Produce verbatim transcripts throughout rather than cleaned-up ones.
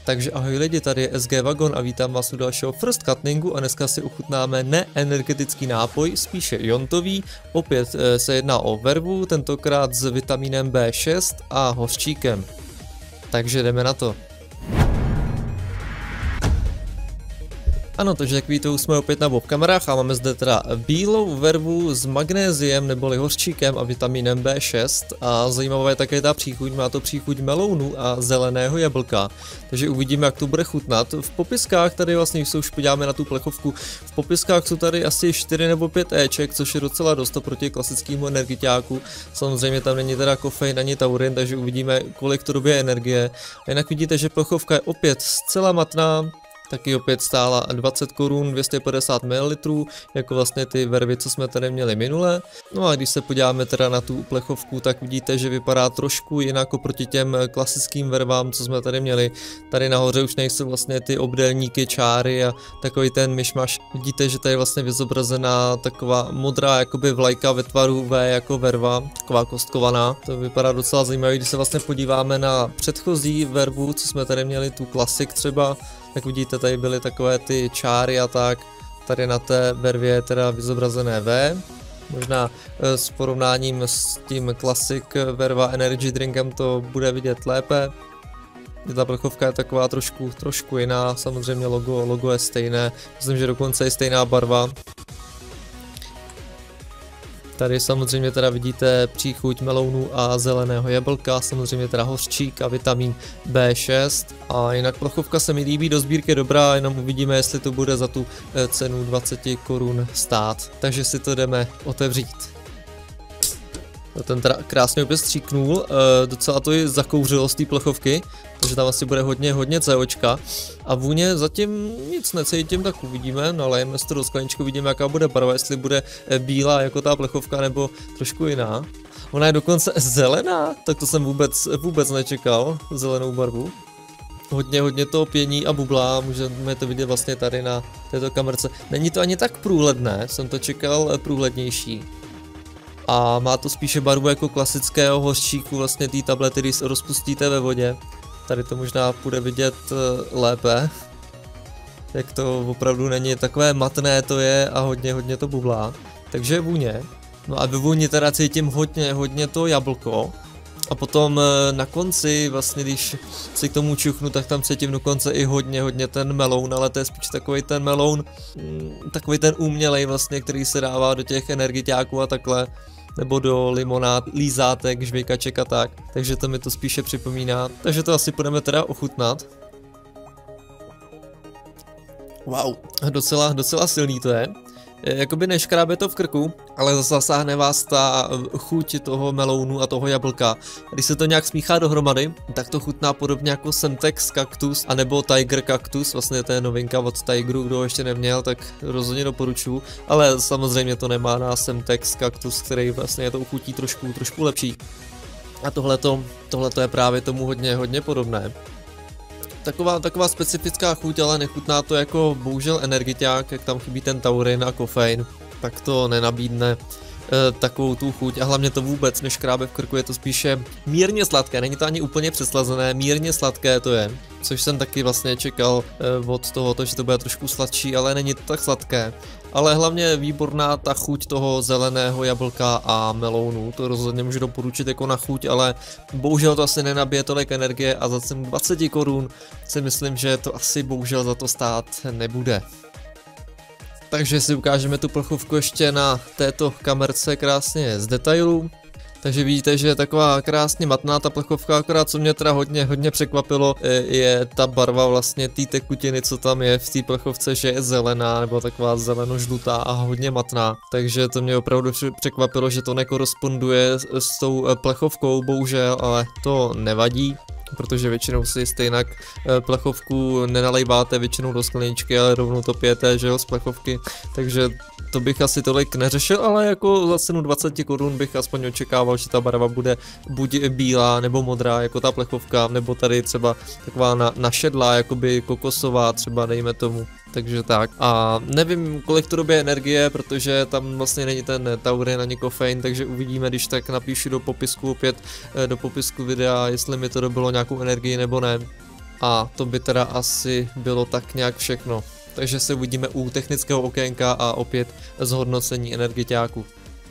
Takže ahoj lidi, tady je S G Wagon a vítám vás u dalšího First Cuttingu a dneska si ochutnáme neenergetický nápoj, spíše iontový. Opět se jedná o vervu, tentokrát s vitamínem B šest a hořčíkem. Takže jdeme na to. Ano, takže jak víte, jsme opět na obu kamerách a máme zde teda bílou vervu s magnéziem neboli hořčíkem a vitamínem B šest a zajímavá je také ta příchuť, má to příchuť melounu a zeleného jablka, takže uvidíme, jak to bude chutnat. V popiskách tady vlastně, když se už podíváme na tu plechovku, v popiskách jsou tady asi čtyři nebo pět éček, což je docela dost proti klasickému energiťáku. Samozřejmě tam není teda kofein ani taurin, takže uvidíme, kolik to dobije energie. A jinak vidíte, že plechovka je opět zcela matná. Taky opět stála dvacet korun, dvě stě padesát mililitrů, jako vlastně ty vervy, co jsme tady měli minule. No a když se podíváme teda na tu plechovku, tak vidíte, že vypadá trošku jinak oproti těm klasickým vervám, co jsme tady měli. Tady nahoře už nejsou vlastně ty obdélníky, čáry a takový ten myšmaš. Vidíte, že tady je vlastně vyzobrazená taková modrá jakoby vlajka ve tvaru V jako verva, taková kostkovaná. To vypadá docela zajímavé, když se vlastně podíváme na předchozí vervu, co jsme tady měli, tu klasik třeba. Jak vidíte, tady byly takové ty čáry a tak, tady na té vervě je teda vyzobrazené V. Možná s porovnáním s tím Classic Verva Energy Drinkem to bude vidět lépe. Ta plechovka je taková trošku, trošku jiná, samozřejmě logo, logo je stejné, myslím, že dokonce je stejná barva. Tady samozřejmě teda vidíte příchuť melounu a zeleného jablka, samozřejmě teda hořčík a vitamín B šest. A jinak plechovka se mi líbí, do sbírky dobrá, jenom uvidíme, jestli to bude za tu cenu dvacet korun stát. Takže si to jdeme otevřít. Ten teda krásně opět stříknul, e, docela to i zakouřilo z té plechovky, takže tam asi bude hodně, hodně COčka. A vůně zatím nic necítím, tak uvidíme, nalejeme si to do skleničku, vidíme, jaká bude barva, jestli bude bílá jako ta plechovka nebo trošku jiná. Ona je dokonce zelená, tak to jsem vůbec, vůbec nečekal, zelenou barvu. Hodně, hodně to pění a bublá, můžeme to vidět vlastně tady na této kamerce. Není to ani tak průhledné, jsem to čekal průhlednější. A má to spíše barvu jako klasického hořčíku, vlastně té tablety, když se rozpustíte ve vodě. Tady to možná bude vidět lépe, jak to opravdu není, takové matné to je a hodně, hodně to bublá. Takže vůně. No a ve vůni teda cítím hodně, hodně to jablko. A potom na konci, vlastně když si k tomu čuchnu, tak tam cítím dokonce i hodně, hodně ten meloun, ale to je spíš takový ten meloun, takový ten umělej vlastně, který se dává do těch energiťáků a takhle, nebo do limonád, lízátek, žvejkaček a tak, takže to mi to spíše připomíná, takže to asi půjdeme teda ochutnat. Wow, docela, docela silný to je. Jakoby neškrábe to v krku, ale zasáhne vás ta chuť toho melounu a toho jablka. Když se to nějak smíchá dohromady, tak to chutná podobně jako Semtex Cactus, anebo Tiger Cactus, vlastně to je novinka od Tigeru, kdo ho ještě neměl, tak rozhodně doporučuji. Ale samozřejmě to nemá na Semtex Cactus, který vlastně je to chutí trošku, trošku lepší. A tohleto, tohleto je právě tomu hodně, hodně podobné. Taková, taková specifická chuť, ale nechutná to jako bohužel energiťák, jak tam chybí ten taurin a kofein, tak to nenabídne e, takovou tu chuť a hlavně to vůbec neškrábe v krku, je to spíše mírně sladké, není to ani úplně přeslazené, mírně sladké to je, což jsem taky vlastně čekal e, od tohoto, že to bude trošku sladší, ale není to tak sladké. Ale hlavně výborná ta chuť toho zeleného jablka a melounu, to rozhodně můžu doporučit jako na chuť, ale bohužel to asi nenabije tolik energie a za cenu dvacet korun si myslím, že to asi bohužel za to stát nebude. Takže si ukážeme tu plechovku ještě na této kamerce krásně z detailu. Takže vidíte, že je taková krásně matná ta plechovka, akorát co mě teda hodně, hodně překvapilo, je ta barva vlastně té tekutiny, co tam je v té plechovce, že je zelená, nebo taková zeleno-žlutá a hodně matná. Takže to mě opravdu překvapilo, že to nekoresponduje s tou plechovkou, bohužel, ale to nevadí. Protože většinou si stejnak plechovku nenalejváte většinou do skleničky, ale rovnou to pijete, že jo, z plechovky, takže to bych asi tolik neřešil, ale jako za cenu dvacet korun bych aspoň očekával, že ta barva bude buď bílá nebo modrá, jako ta plechovka, nebo tady třeba taková na, našedlá, jakoby kokosová třeba, dejme tomu. Takže tak. A nevím, kolik to dobije energie, protože tam vlastně není ten taurin ani kofein, takže uvidíme, když tak napíšu do popisku opět, do popisku videa, jestli mi to dobilo nějakou energii nebo ne. A to by teda asi bylo tak nějak všechno. Takže se uvidíme u technického okénka a opět zhodnocení energiťáku.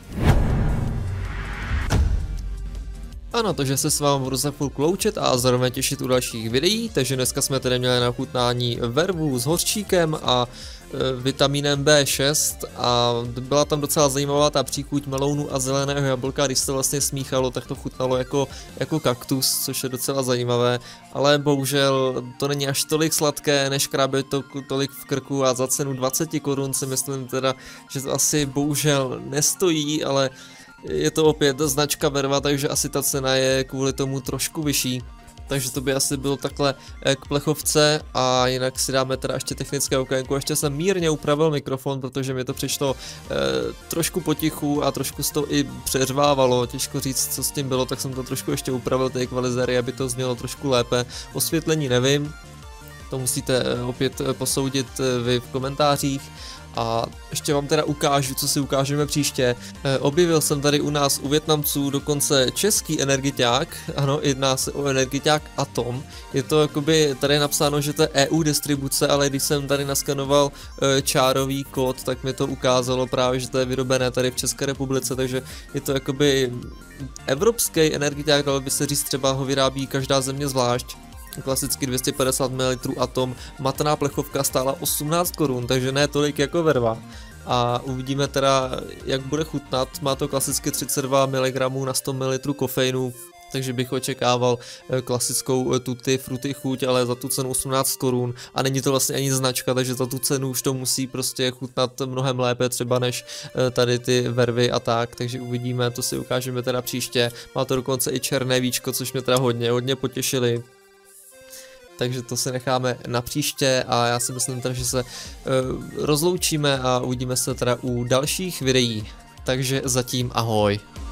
Ano, takže se s vámi budu za chvilku loučit a zároveň těšit u dalších videí, takže dneska jsme tady měli na chutnání vervu s hořčíkem a e, vitamínem B šest a byla tam docela zajímavá ta příchuť melounu a zeleného jablka, když se to vlastně smíchalo, tak to chutnalo jako, jako kaktus, což je docela zajímavé, ale bohužel to není až tolik sladké, než škrábe to tolik v krku a za cenu dvacet korun si myslím teda, že to asi bohužel nestojí, ale je to opět značka Verva, takže asi ta cena je kvůli tomu trošku vyšší. Takže to by asi bylo takhle k plechovce a jinak si dáme teda ještě technické okénko. Ještě jsem mírně upravil mikrofon, protože mi to přišlo eh, trošku potichu a trošku se to i přeřvávalo. Těžko říct, co s tím bylo, tak jsem to trošku ještě upravil, ty ekvalizery, aby to znělo trošku lépe. Osvětlení nevím, to musíte opět posoudit vy v komentářích. A ještě vám teda ukážu, co si ukážeme příště. E, objevil jsem tady u nás u Vietnamců dokonce český energiťák, ano, jedná se o energiťák Atom. Je to jakoby, tady je napsáno, že to je E U distribuce, ale když jsem tady naskanoval e, čárový kód, tak mi to ukázalo právě, že to je vyrobené tady v České republice, takže je to jakoby evropský energiťák, ale by se říct, třeba ho vyrábí každá země zvlášť. Klasicky dvě stě padesát mililitrů Atom, matná plechovka stála osmnáct korun, takže ne tolik jako Verva. A uvidíme teda, jak bude chutnat, má to klasicky třicet dva miligramů na sto mililitrů kofeinu, takže bych očekával klasickou tutti frutti chuť, ale za tu cenu osmnáct korun a není to vlastně ani značka, takže za tu cenu už to musí prostě chutnat mnohem lépe třeba než tady ty vervy a tak, takže uvidíme, to si ukážeme teda příště. Má to dokonce i černé víčko, což mě teda hodně, hodně potěšili. Takže to si necháme na příště a já si myslím teda, že se uh, rozloučíme a uvidíme se teda u dalších videí. Takže zatím ahoj.